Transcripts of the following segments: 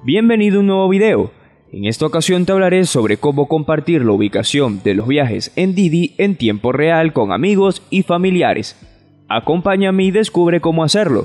Bienvenido a un nuevo video. En esta ocasión te hablaré sobre cómo compartir la ubicación de los viajes en Didi en tiempo real con amigos y familiares. Acompáñame y descubre cómo hacerlo.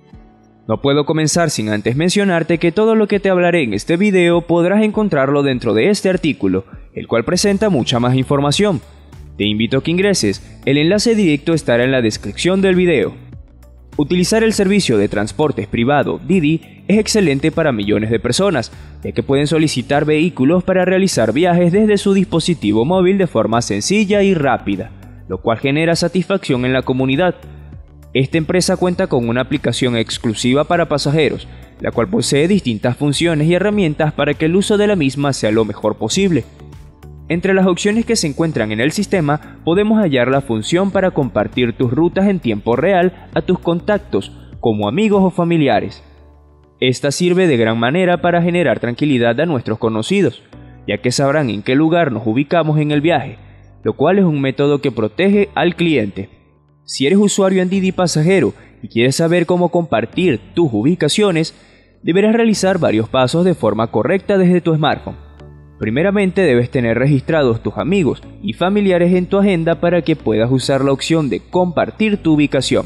No puedo comenzar sin antes mencionarte que todo lo que te hablaré en este video podrás encontrarlo dentro de este artículo, el cual presenta mucha más información. Te invito a que ingreses, el enlace directo estará en la descripción del video. Utilizar el servicio de transportes privado Didi es excelente para millones de personas, ya que pueden solicitar vehículos para realizar viajes desde su dispositivo móvil de forma sencilla y rápida, lo cual genera satisfacción en la comunidad. Esta empresa cuenta con una aplicación exclusiva para pasajeros, la cual posee distintas funciones y herramientas para que el uso de la misma sea lo mejor posible. Entre las opciones que se encuentran en el sistema, podemos hallar la función para compartir tus rutas en tiempo real a tus contactos, como amigos o familiares. Esta sirve de gran manera para generar tranquilidad a nuestros conocidos, ya que sabrán en qué lugar nos ubicamos en el viaje, lo cual es un método que protege al cliente. Si eres usuario en Didi Pasajero y quieres saber cómo compartir tus ubicaciones, deberás realizar varios pasos de forma correcta desde tu smartphone. Primeramente debes tener registrados tus amigos y familiares en tu agenda para que puedas usar la opción de compartir tu ubicación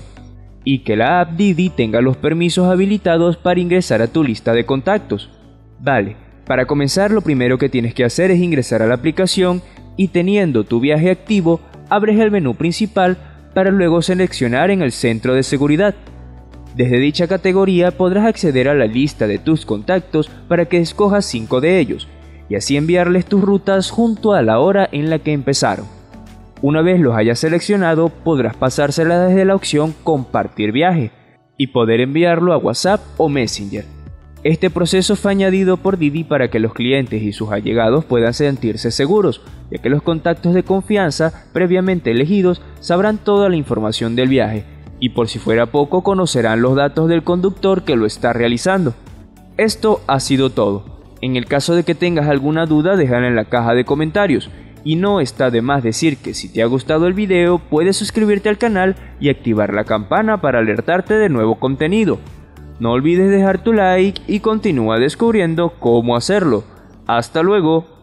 y que la app Didi tenga los permisos habilitados para ingresar a tu lista de contactos. Vale, para comenzar lo primero que tienes que hacer es ingresar a la aplicación y teniendo tu viaje activo, abres el menú principal para luego seleccionar en el centro de seguridad. Desde dicha categoría podrás acceder a la lista de tus contactos para que escojas 5 de ellos y así enviarles tus rutas junto a la hora en la que empezaron. Una vez los hayas seleccionado, podrás pasárselas desde la opción Compartir viaje y poder enviarlo a WhatsApp o Messenger. Este proceso fue añadido por Didi para que los clientes y sus allegados puedan sentirse seguros, ya que los contactos de confianza previamente elegidos sabrán toda la información del viaje y por si fuera poco conocerán los datos del conductor que lo está realizando. Esto ha sido todo. En el caso de que tengas alguna duda, déjala en la caja de comentarios. Y no está de más decir que si te ha gustado el video, puedes suscribirte al canal y activar la campana para alertarte de nuevo contenido. No olvides dejar tu like y continúa descubriendo cómo hacerlo. ¡Hasta luego!